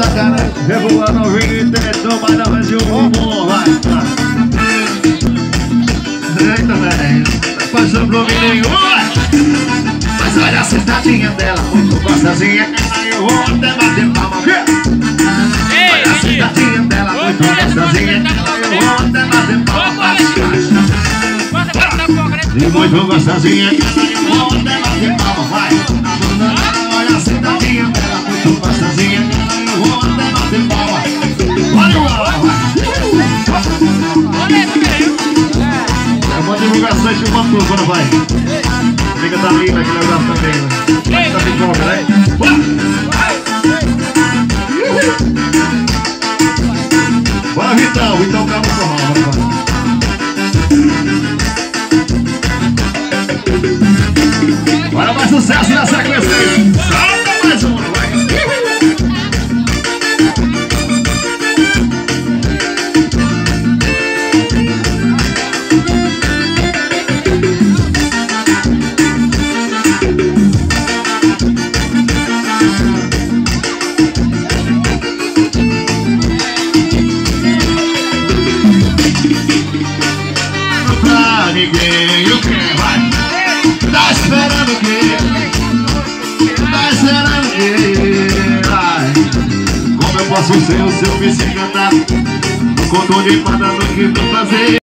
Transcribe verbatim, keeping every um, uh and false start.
cara. Revoando o vídeo e tentou, mas não vai um bom, vai. Eita, velho. Passou pro menino, mas olha a sentadinha dela, muito gostosinha. Eu vou até bater palma, olha a sentadinha dela, muito gostosinha. Eu vou até bater palma. E muito gostosinha. Eu vou até bater palma, vai. Olha a sentadinha dela, muito gostosinha. Eu vou até bater palma. Olha o ar, é uma divulgação de uma turma, não vai? Fica tá linda aquele lugar também, né? Tá de boca, né? Bora, Vitão, Vitão, calma no forró, bora, bora mais sucesso na sequência aí. Solta mais uma, vai. Ninguém, o que vai? Tá esperando o quê? Tá esperando o quê? Ai, como eu posso ser o seu vice-cantar? Não conto de nada do que tu fazer.